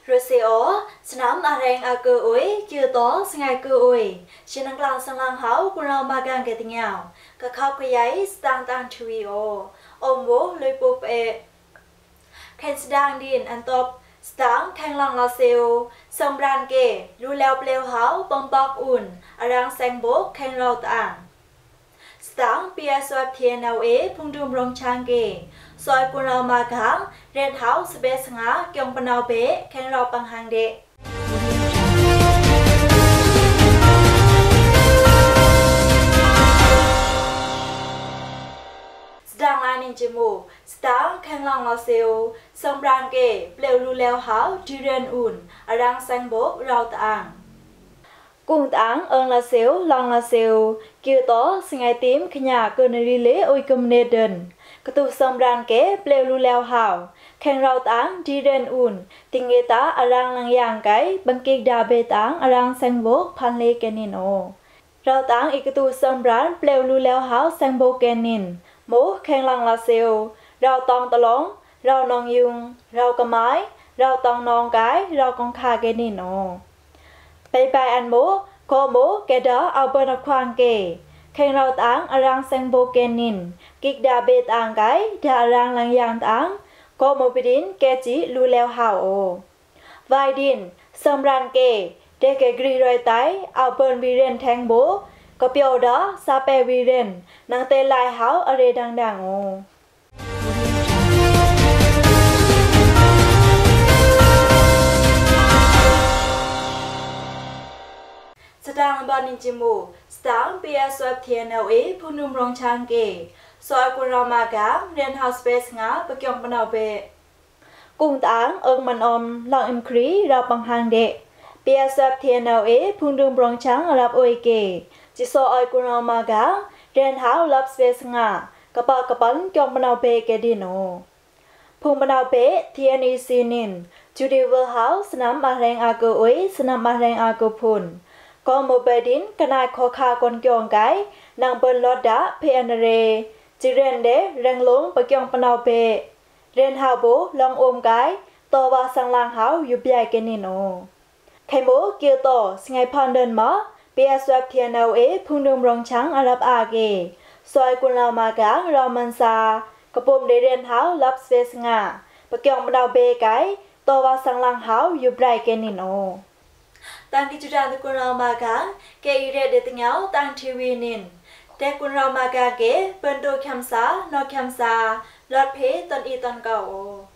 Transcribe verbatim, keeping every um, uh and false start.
rồi xe ó sắm à rèn à cơ ối chưa tó ngày cơ ối trên năng lang sang lang hảo củaเรามากันกันnhau các khâu cái giấy tăng tăng chui ó ôm bố lôi bố bẹ khen đang điền ăn top sáng khen lang là siêu sông ran kề lu leo leo hảo bông bọc ủn à rang xanh bố khen lâu tảng sáng bia xoay thiên nào ế phun đùm rong trang kề xoay củaเรามากันเรียนเท้าสเปซงาเกี่ยงปนเอาเป๊ะแข่งเราปังหังเดะสดางลายนินจมูสตางแข่งลองเราเซลสมรังเกเปลวรูแล้วเท้าจีเรียนอุ่นอรังแซงโบกเราต่างกุ้งต่างเอิงละเซลลองละเซลกิวโตสงายติมขยะเกินรีเล่อุยกมเนเดินกระตุสมรังเกเปลวรูแล้วหาวแข่งเราต่างจีเรนอุ่นติงเอตาอรังลังยางไกบังกิกดาเบต่างอรังแซงโบกพันเลแกนินโอเราต่างอีกตูสมรันเปลวรูแล้วหาวแซงโบกแกนินโมแข่งลังลาเซลเราตองตะลงเรานองยุงเรากระไม้เราตองนองไกเรากองคาแกนินโอไปไปอันโมโคโมแกดาเอาเบอร์ควางเกแข่งเราต่างอรังแซงโบแกนินกิกดาเบต่างไกดาอรังลังยางต่างก็โมปิดินแกจิลูแล้วหาวโอไวดินสมรันเกเดกกรีรอยไตเอาเปิลวีเรนแทงโบก็เปียวดาซาเปวีเรนนางเตลายหาวอะไรดังๆโอสตางบอนินจิมูสตางเปียสวบเทียนเอาเอผู้นุ่มรองชางเกซอยกุเรามากะเรียนเฮาสเปซงาปะเกียงปนเอาเบกุ้งต่างเอิงมันอมลองเอ็มครีเราบังหางเดเปียสวบเทียนเอาเอผู้นุ่มรองชางรับโอเกจิซอยกุเรามากะเรียนเฮารับสเปซงากะปะกะปันเกียงปนเอาเบเกดิโนพุงปนเอาเบเทียนีซีนินจูดิเวอร์เฮาสนามมาแรงอาโกโอยสนามมาแรงอาโกพุนก็โมเบดินกนายคอคากอนเกียงไกนางเปิลลอดดาเพอันเรจิเรนเดแรงลงปะเกียงปนเอาเปเรนฮาวโบลองอมไกตัวว่าสังลางหาวอยู่ใหญ่เกนิโนไข่โมเกียวโตสไงพอนเดินมาเปียสวบเทียนเอาเอพุงดุมรองช้างอารับอาเกซอยกุลเรามากะเรามันซากระปมเดเรนหาวรับสเปซงาปะเกียงปนเอาเปไกตัวว่าสังลางหาวอยู่ใหญ่เกนิโนตั้งที่จุดานตุกุลเรามากะเกอีเรเดติงเอาตั้งทีวีนินแต่กุลเรามากะเกเปิ้นโดคำสานอคำสาลอดเพตอนอีตอนเก่า